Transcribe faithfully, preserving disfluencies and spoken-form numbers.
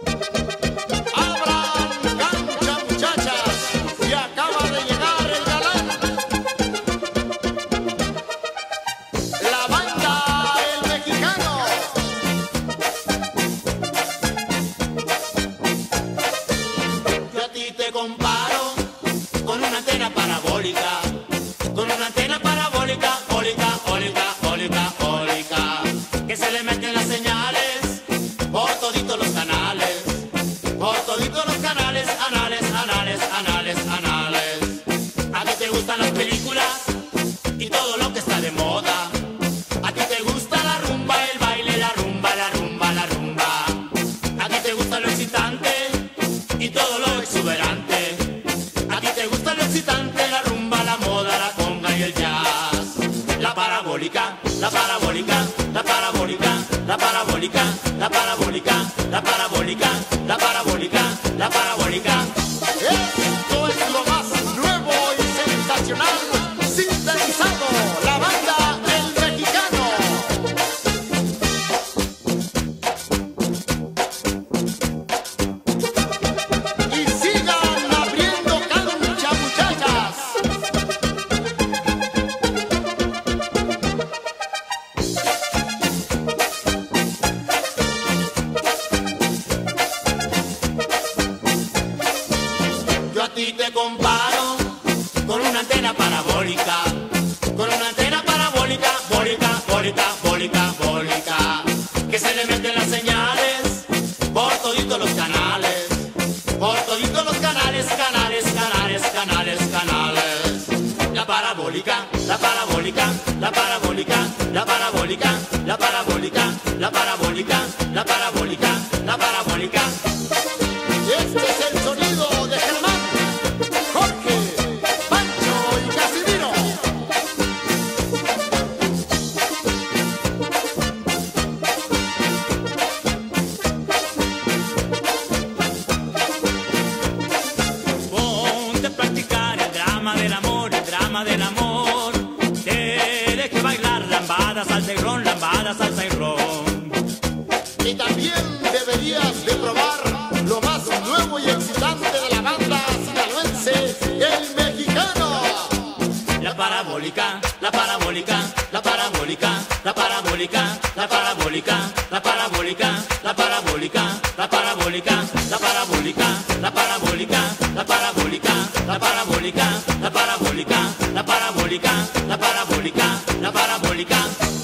Abran cancha, muchachas, y acaba de llegar el galán. La banda El Mexicano. Yo a ti te comparo con una antena parabólica, con una antena parabólica, ólica, ólica, ólica, ólica, que se le meten las señales por toditos los canales, por toditos los canales, anales, anales, anales, anales. A ti te gustan las películas y todo lo que está de moda. A ti te gusta la rumba, el baile, la rumba, la rumba, la rumba. A ti te gusta lo excitante y todo lo exuberante. A ti te gusta lo excitante, la rumba, la moda, la conga y el jazz. La parabólica, la parabólica, la parabólica, la parabólica, la parabólica, la parabólica, la parabólica, la parabólica. Esto es lo más nuevo y sensacional, sintetizado, la banda El Mexicano. Y sigan abriendo cancha, muchachas. Yo a ti te comparo con una antena parabólica, con una antena parabólica, bólica, bólica, bólica, bólica, que se le meten las señales por toditos los canales, por toditos los canales, canales, canales, canales, canales. La parabólica, la parabólica, la parabólica, la parabólica, la parabólica, la parabólica, la parabólica, la parabólica. Este es el sonido de Germán, Jorge, Pancho y Casimiro. Ponte a practicar el drama del amor, el drama del amor. Te deje bailar lambadas, salsa y ron, lambadas, salsa y ron. Y también deberías de probar lo más nuevo y excitante de la banda sinaloense, El Mexicano. La parabólica, la parabólica, la parabólica, la parabólica, la parabólica, la parabólica, la parabólica, la parabólica, la parabólica, la parabólica, la parabólica, la parabólica, la parabólica, la parabólica, la parabólica, la parabólica.